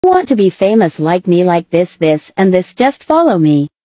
Want to be famous like me like this and this, just follow me.